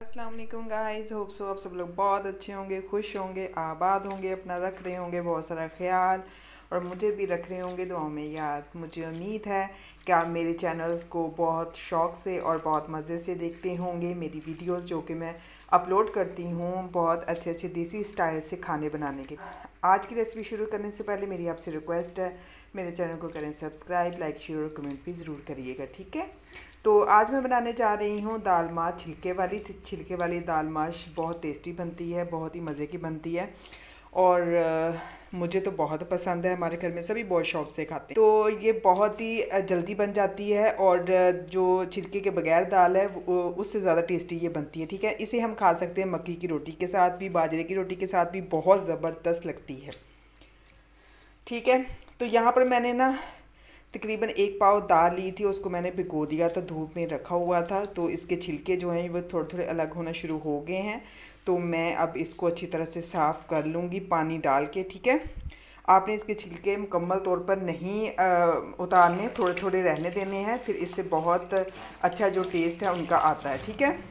अस्सलाम वालेकुम guys, hope so आप सब लोग बहुत अच्छे होंगे, खुश होंगे, आबाद होंगे, अपना रख रहे होंगे बहुत सारा ख्याल और मुझे भी रख रहे होंगे दुआओं में याद। मुझे उम्मीद है कि आप मेरे चैनल्स को बहुत शौक़ से और बहुत मज़े से देखते होंगे। मेरी वीडियोस जो कि मैं अपलोड करती हूँ बहुत अच्छे अच्छे देसी स्टाइल से खाने बनाने के। आज की रेसिपी शुरू करने से पहले मेरी आपसे रिक्वेस्ट है, मेरे चैनल को करें सब्सक्राइब, लाइक, शेयर और कमेंट भी ज़रूर करिएगा, ठीक है। तो आज मैं बनाने जा रही हूँ दाल माश छिलके वाली दाल माश। बहुत टेस्टी बनती है, बहुत ही मज़े की बनती है और मुझे तो बहुत पसंद है। हमारे घर में सभी बहुत शौक़ से खाते हैं। तो ये बहुत ही जल्दी बन जाती है और जो छिलके के बगैर दाल है उससे ज़्यादा टेस्टी ये बनती है, ठीक है। इसे हम खा सकते हैं मक्की की रोटी के साथ भी, बाजरे की रोटी के साथ भी, बहुत ज़बरदस्त लगती है, ठीक है। तो यहाँ पर मैंने ना तकरीबन 1 पाव दाल ली थी, उसको मैंने भिगो दिया था, धूप में रखा हुआ था। तो इसके छिलके जो हैं वो थोड़े थोड़े अलग होना शुरू हो गए हैं। तो मैं अब इसको अच्छी तरह से साफ़ कर लूँगी पानी डाल के, ठीक है। आपने इसके छिलके मुकम्मल तौर पर नहीं उतारने, थोड़े थोड़े रहने देने हैं, फिर इससे बहुत अच्छा जो टेस्ट है उनका आता है, ठीक है।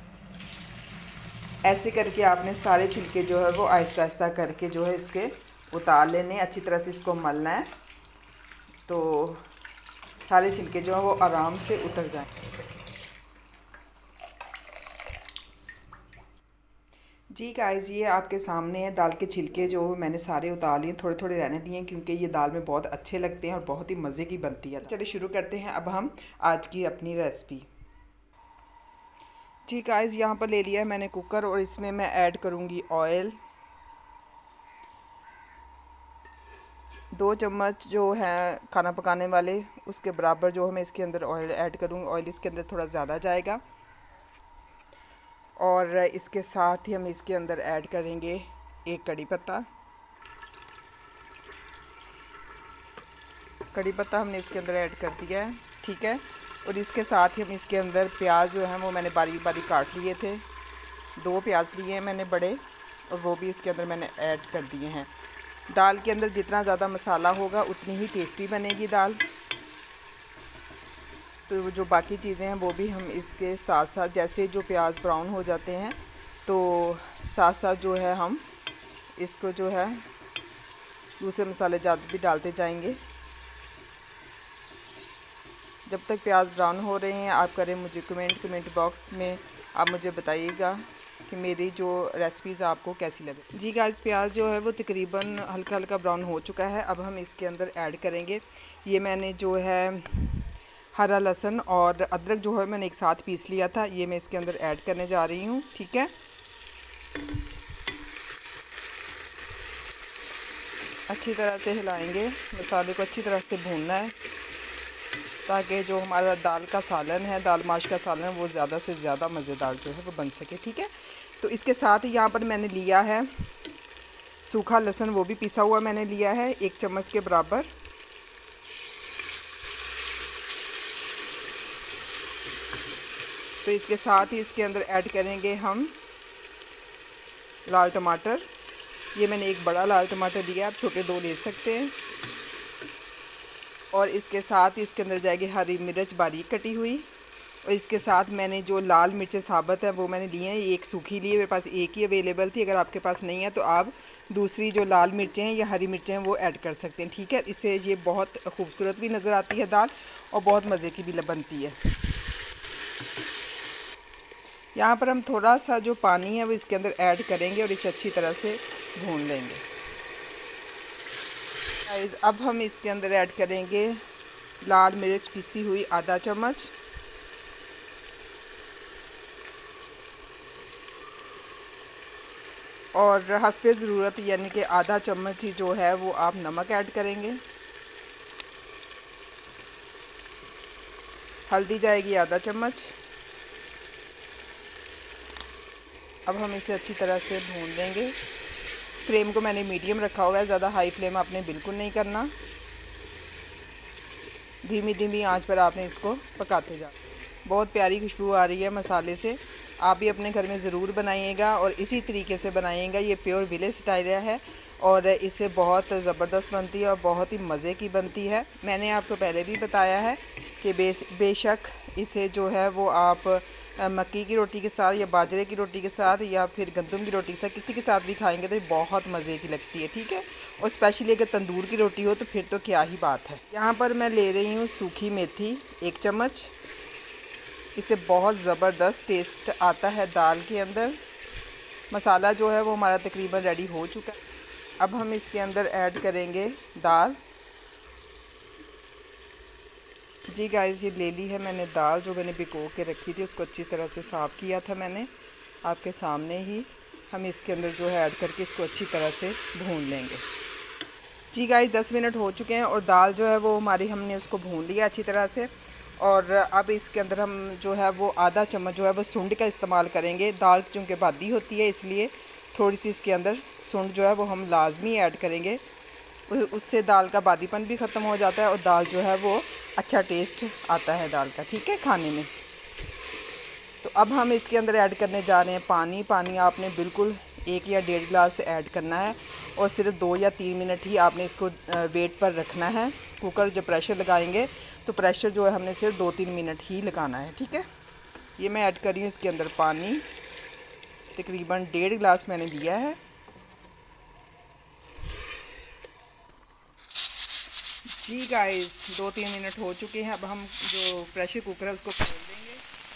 ऐसे करके आपने सारे छिलके जो है वो आहिस्ता आहिस्ता करके जो है इसके उतार लेने, अच्छी तरह से इसको मलना है तो सारे छिलके जो है वो आराम से उतर जाएं। जी गाइस, ये आपके सामने है दाल के छिलके जो मैंने सारे उतार लिए, थोड़े थोड़े रहने दिए क्योंकि ये दाल में बहुत अच्छे लगते हैं और बहुत ही मज़े की बनती है। चलिए शुरू करते हैं अब हम आज की अपनी रेसिपी। जी गाइस, यहाँ पर ले लिया है मैंने कुकर और इसमें मैं ऐड करूँगी ऑयल। 2 चम्मच जो है खाना पकाने वाले उसके बराबर जो है मैं इसके अंदर ऑयल ऐड करूँगी। ऑयल इसके अंदर थोड़ा ज़्यादा जाएगा और इसके साथ ही हम इसके अंदर ऐड करेंगे 1 कड़ी पत्ता। कड़ी पत्ता हमने इसके अंदर ऐड कर दिया है, ठीक है। और इसके साथ ही हम इसके अंदर प्याज जो है वो मैंने बारीक बारीक काट लिए थे, 2 प्याज लिए हैं मैंने बड़े, और वो भी इसके अंदर मैंने ऐड कर दिए हैं। दाल के अंदर जितना ज़्यादा मसाला होगा उतनी ही टेस्टी बनेगी दाल। तो जो बाकी चीज़ें हैं वो भी हम इसके साथ साथ, जैसे जो प्याज ब्राउन हो जाते हैं तो साथ साथ जो है हम इसको जो है दूसरे मसाले ज़्यादा भी डालते जाएंगे। जब तक प्याज ब्राउन हो रहे हैं आप करें मुझे कमेंट बॉक्स में आप मुझे बताइएगा कि मेरी जो रेसिपीज़ आपको कैसी लगे। जी गाइस, प्याज जो है वो तकरीबन हल्का हल्का ब्राउन हो चुका है। अब हम इसके अंदर ऐड करेंगे, ये मैंने जो है हरा लहसुन और अदरक जो है मैंने एक साथ पीस लिया था, ये मैं इसके अंदर ऐड करने जा रही हूँ, ठीक है। अच्छी तरह से हिलाएंगे, मसाले को अच्छी तरह से भूनना है ताकि जो हमारा दाल का सालन है, दाल माश का सालन है, वो ज़्यादा से ज़्यादा मज़ेदार जो है वो बन सके, ठीक है। तो इसके साथ ही यहाँ पर मैंने लिया है सूखा लहसुन, वो भी पिसा हुआ मैंने लिया है 1 चम्मच के बराबर। तो इसके साथ ही इसके अंदर ऐड करेंगे हम लाल टमाटर। ये मैंने एक बड़ा लाल टमाटर लिया, आप छोटे 2 ले सकते हैं। और इसके साथ ही इसके अंदर जाएगी हरी मिर्च बारीक कटी हुई, और इसके साथ मैंने जो लाल मिर्चें साबुत हैं वो मैंने लिए हैं, एक सूखी ली है, मेरे पास एक ही अवेलेबल थी। अगर आपके पास नहीं है तो आप दूसरी जो लाल मिर्चें हैं या हरी मिर्चें हैं वो ऐड कर सकते हैं, ठीक है। इससे ये बहुत खूबसूरत भी नज़र आती है दाल और बहुत मज़े की भी बनती है। यहाँ पर हम थोड़ा सा जो पानी है वो इसके अंदर ऐड करेंगे और इसे अच्छी तरह से भून लेंगे। अब हम इसके अंदर ऐड करेंगे लाल मिर्च पिसी हुई आधा चम्मच, और हस्बे ज़रूरत यानी कि आधा चम्मच ही जो है वो आप नमक ऐड करेंगे। हल्दी जाएगी आधा चम्मच। अब हम इसे अच्छी तरह से भून लेंगे। फ्लेम को मैंने मीडियम रखा हुआ है, ज़्यादा हाई फ्लेम आपने बिल्कुल नहीं करना, धीमी धीमी आंच पर आपने इसको पकाते जा। बहुत प्यारी खुशबू आ रही है मसाले से, आप भी अपने घर में ज़रूर बनाइएगा और इसी तरीके से बनाइएगा। ये प्योर विलेज स्टाइल है और इससे बहुत ज़बरदस्त बनती है और बहुत ही मज़े की बनती है। मैंने आपको पहले भी बताया है कि बेशक इसे जो है वो आप मक्की की रोटी के साथ या बाजरे की रोटी के साथ या फिर गंदम की रोटी के साथ, किसी के साथ भी खाएंगे तो बहुत मज़े की लगती है, ठीक है। और स्पेशली अगर तंदूर की रोटी हो तो फिर तो क्या ही बात है। यहाँ पर मैं ले रही हूँ सूखी मेथी 1 चम्मच। इससे बहुत ज़बरदस्त टेस्ट आता है दाल के अंदर। मसाला जो है वो हमारा तकरीबन रेडी हो चुका है। अब हम इसके अंदर ऐड करेंगे दाल। जी गाइस, ये ले ली है मैंने दाल, जो मैंने भिगो के रखी थी, उसको अच्छी तरह से साफ़ किया था मैंने आपके सामने ही। हम इसके अंदर जो है ऐड करके इसको अच्छी तरह से भून लेंगे। जी गाइस, 10 मिनट हो चुके हैं और दाल जो है वो हमारी, हमने उसको भून लिया अच्छी तरह से। और अब इसके अंदर हम जो है वो आधा चम्मच जो है वो सूंड का इस्तेमाल करेंगे। दाल चूँकि बादी होती है इसलिए थोड़ी सी इसके अंदर सूंड जो है वो हम लाजमी ऐड करेंगे। उससे दाल का बादीपन भी ख़त्म हो जाता है और दाल जो है वो अच्छा टेस्ट आता है दाल का, ठीक है, खाने में। तो अब हम इसके अंदर ऐड करने जा रहे हैं पानी। पानी आपने बिल्कुल 1 या 1.5 गिलास ऐड करना है और सिर्फ 2 या 3 मिनट ही आपने इसको वेट पर रखना है। कुकर जब प्रेशर लगाएंगे तो प्रेशर जो है हमने सिर्फ 2-3 मिनट ही लगाना है, ठीक है। ये मैं ऐड कर रही हूँ इसके अंदर पानी, तकरीबन 1.5 गिलास मैंने लिया है। जी गाइस, 2-3 मिनट हो चुके हैं। अब हम जो प्रेशर कुकर है उसको खोल देंगे।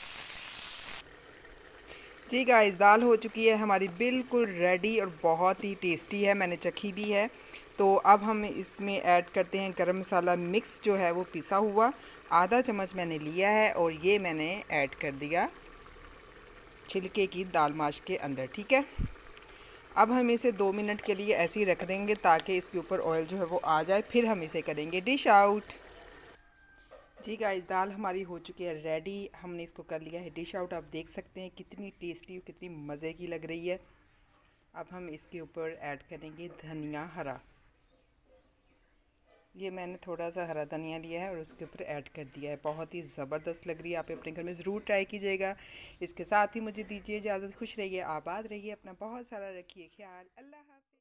जी गाइस, दाल हो चुकी है हमारी बिल्कुल रेडी और बहुत ही टेस्टी है, मैंने चखी भी है। तो अब हम इसमें ऐड करते हैं गरम मसाला मिक्स जो है वो पिसा हुआ, आधा चम्मच मैंने लिया है और ये मैंने ऐड कर दिया छिलके की दाल माश के अंदर, ठीक है। अब हम इसे 2 मिनट के लिए ऐसे ही रख देंगे ताकि इसके ऊपर ऑयल जो है वो आ जाए, फिर हम इसे करेंगे डिश आउट। जी गाइस, दाल हमारी हो चुकी है रेडी, हमने इसको कर लिया है डिश आउट। आप देख सकते हैं कितनी टेस्टी और कितनी मज़े की लग रही है। अब हम इसके ऊपर ऐड करेंगे धनिया हरा। ये मैंने थोड़ा सा हरा धनिया लिया है और उसके ऊपर ऐड कर दिया है। बहुत ही ज़बरदस्त लग रही है, आप अपने घर में ज़रूर ट्राई कीजिएगा। इसके साथ ही मुझे दीजिए इजाज़त। खुश रहिए, आबाद रहिए, अपना बहुत सारा रखिए ख्याल। अल्लाह हाफ़िज़।